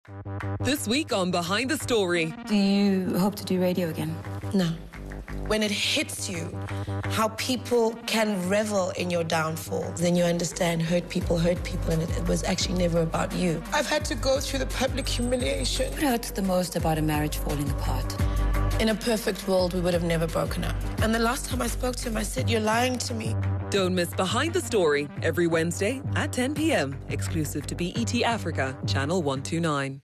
This week on Behind the Story. Do you hope to do radio again? No. When it hits you, how people can revel in your downfall, then you understand hurt people, and it was actually never about you. I've had to go through the public humiliation. What hurts the most about a marriage falling apart? In a perfect world, we would have never broken up. And the last time I spoke to him, I said, "You're lying to me." Don't miss Behind the Story every Wednesday at 10 p.m. exclusive to BET Africa, Channel 129.